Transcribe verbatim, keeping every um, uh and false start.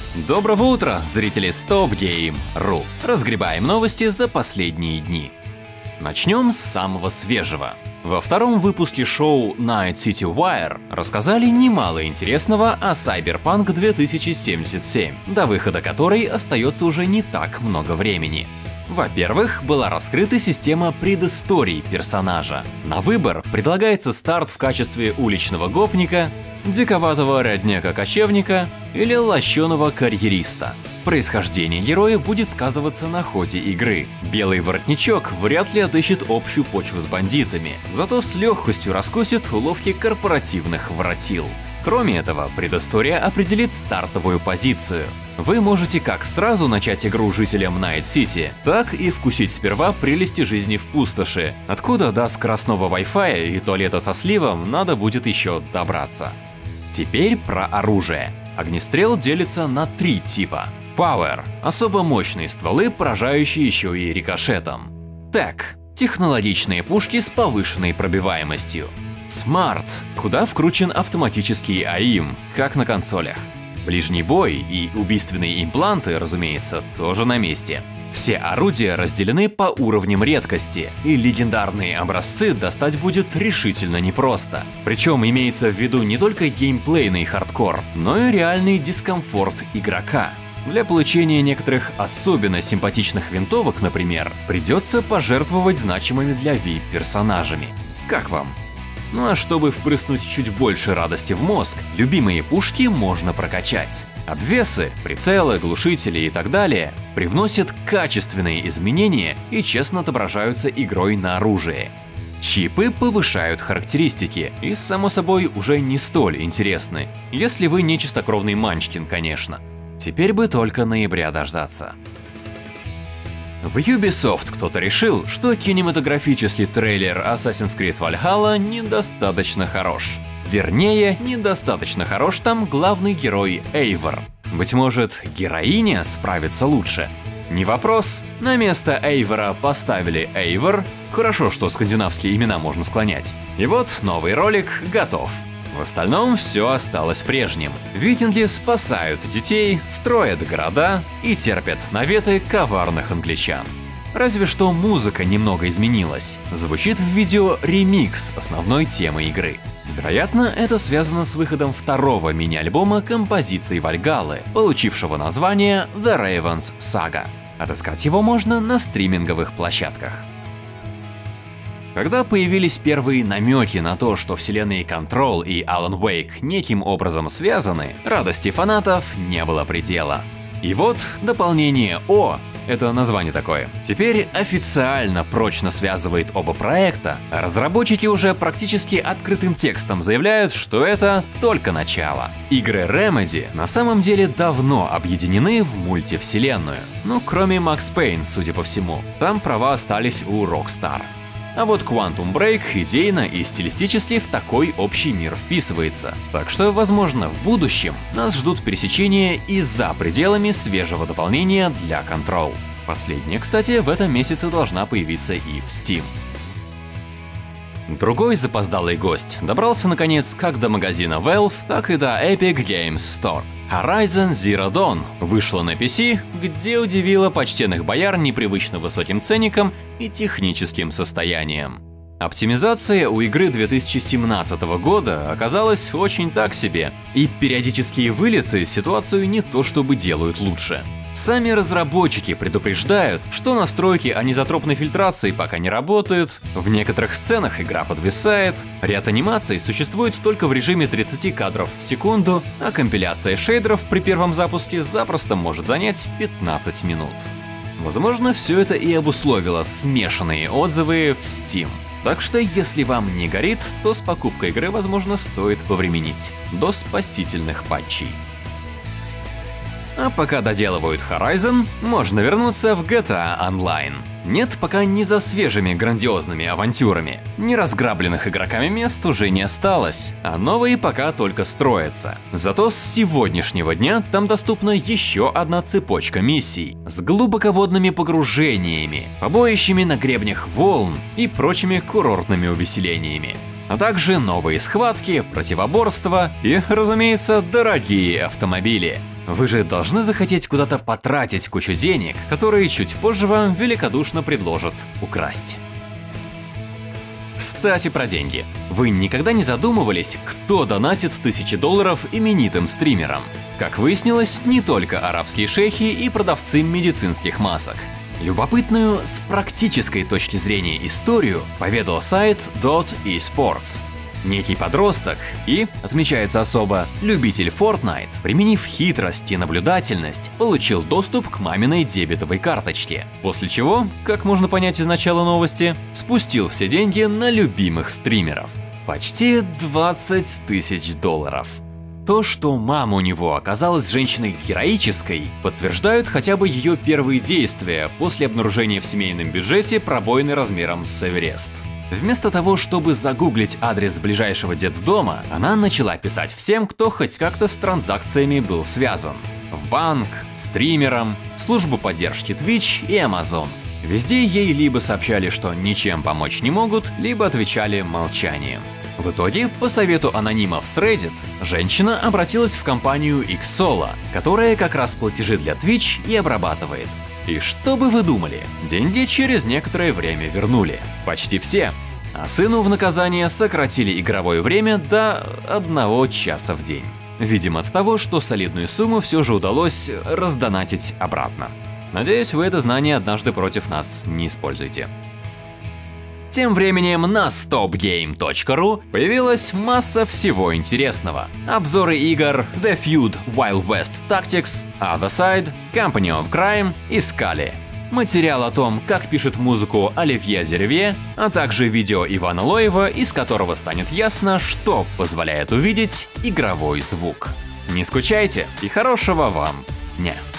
Доброго утра, зрители стоп гейм точка ру. Разгребаем новости за последние дни. Начнем с самого свежего. Во втором выпуске шоу Night City Wire рассказали немало интересного о Cyberpunk две тысячи семьдесят семь, до выхода которой остается уже не так много времени. Во-первых, была раскрыта система предыстории персонажа. На выбор предлагается старт в качестве уличного гопника, диковатого родняка-кочевника или лощеного карьериста. Происхождение героя будет сказываться на ходе игры. Белый воротничок вряд ли отыщет общую почву с бандитами, зато с легкостью раскусит уловки корпоративных воротил. Кроме этого, предыстория определит стартовую позицию. Вы можете как сразу начать игру жителям Найт-Сити, так и вкусить сперва прелести жизни в пустоши, откуда до скоростного Wi-Fi и туалета со сливом надо будет еще добраться. Теперь про оружие. Огнестрел делится на три типа. Power – особо мощные стволы, поражающие еще и рикошетом. Tech – технологичные пушки с повышенной пробиваемостью. Smart, куда вкручен автоматический АИМ, как на консолях. Ближний бой и убийственные импланты, разумеется, тоже на месте. Все орудия разделены по уровням редкости, и легендарные образцы достать будет решительно непросто. Причем имеется в виду не только геймплейный хардкор, но и реальный дискомфорт игрока. Для получения некоторых особенно симпатичных винтовок, например, придется пожертвовать значимыми для ви ай пи-персонажами. Как вам? Ну а чтобы впрыснуть чуть больше радости в мозг, любимые пушки можно прокачать. Обвесы, прицелы, глушители и так далее привносят качественные изменения и честно отображаются игрой на оружии. Чипы повышают характеристики и, само собой, уже не столь интересны, если вы не чистокровный манчкин, конечно. Теперь бы только ноября дождаться. В Ubisoft кто-то решил, что кинематографический трейлер Assassin's Creed Valhalla недостаточно хорош. Вернее, недостаточно хорош там главный герой Эйвор. Быть может, героиня справится лучше? Не вопрос, на место Эйвора поставили Эйвор, хорошо, что скандинавские имена можно склонять. И вот новый ролик готов. В остальном все осталось прежним. Викинги спасают детей, строят города и терпят наветы коварных англичан. Разве что музыка немного изменилась. Звучит в видео ремикс основной темы игры. Вероятно, это связано с выходом второго мини-альбома композиций Вальгаллы, получившего название The Raven's Saga. Отыскать его можно на стриминговых площадках. Когда появились первые намеки на то, что вселенные Control и Alan Wake неким образом связаны, радости фанатов не было предела. И вот дополнение О, это название такое, теперь официально прочно связывает оба проекта, а разработчики уже практически открытым текстом заявляют, что это только начало. Игры Remedy на самом деле давно объединены в мультивселенную, ну кроме Max Payne, судя по всему, там права остались у Rockstar. А вот Quantum Break идейно и стилистически в такой общий мир вписывается, так что, возможно, в будущем нас ждут пересечения и за пределами свежего дополнения для Control. Последняя, кстати, в этом месяце должна появиться и в Steam. Другой запоздалый гость добрался наконец как до магазина Valve, так и до Epic Games Store. Horizon Zero Dawn вышла на пи си, где удивила почтенных бояр непривычно высоким ценником и техническим состоянием. Оптимизация у игры две тысячи семнадцатого года оказалась очень так себе, и периодические вылеты ситуацию не то чтобы делают лучше. Сами разработчики предупреждают, что настройки анизотропной фильтрации пока не работают, в некоторых сценах игра подвисает, ряд анимаций существует только в режиме тридцати кадров в секунду, а компиляция шейдеров при первом запуске запросто может занять пятнадцать минут. Возможно, все это и обусловило смешанные отзывы в Steam. Так что, если вам не горит, то с покупкой игры, возможно, стоит повременить до спасительных патчей. А пока доделывают Horizon, можно вернуться в джи ти эй Online. Нет пока не за свежими грандиозными авантюрами. Неразграбленных игроками мест уже не осталось, а новые пока только строятся. Зато с сегодняшнего дня там доступна еще одна цепочка миссий с глубоководными погружениями, побоищами на гребнях волн и прочими курортными увеселениями. А также новые схватки, противоборства и, разумеется, дорогие автомобили. Вы же должны захотеть куда-то потратить кучу денег, которые чуть позже вам великодушно предложат украсть. Кстати, про деньги. Вы никогда не задумывались, кто донатит тысячи долларов именитым стримерам? Как выяснилось, не только арабские шейхи и продавцы медицинских масок. Любопытную с практической точки зрения историю поведал сайт Dot eSports. Некий подросток и, отмечается особо, любитель Fortnite, применив хитрость и наблюдательность, получил доступ к маминой дебетовой карточке, после чего, как можно понять из начала новости, спустил все деньги на любимых стримеров. Почти двадцать тысяч долларов. То, что мама у него оказалась женщиной героической, подтверждают хотя бы ее первые действия после обнаружения в семейном бюджете пробоины размером с Эверест. Вместо того, чтобы загуглить адрес ближайшего детдома, она начала писать всем, кто хоть как-то с транзакциями был связан. В банк, стримерам, в службу поддержки Twitch и Amazon. Везде ей либо сообщали, что ничем помочь не могут, либо отвечали молчанием. В итоге, по совету анонимов с Reddit, женщина обратилась в компанию Xsolla, которая как раз платежи для Twitch и обрабатывает. И что бы вы думали, деньги через некоторое время вернули. Почти все. А сыну в наказание сократили игровое время до одного часа в день. Видимо, от того, что солидную сумму все же удалось раздонатить обратно. Надеюсь, вы это знание однажды против нас не используете. Тем временем на стоп гейм точка ру появилась масса всего интересного. Обзоры игр The Feud Wild West Tactics, Other Side, Company of Crime и Scully. Материал о том, как пишет музыку Оливье Деревье, а также видео Ивана Лоева, из которого станет ясно, что позволяет увидеть игровой звук. Не скучайте и хорошего вам дня!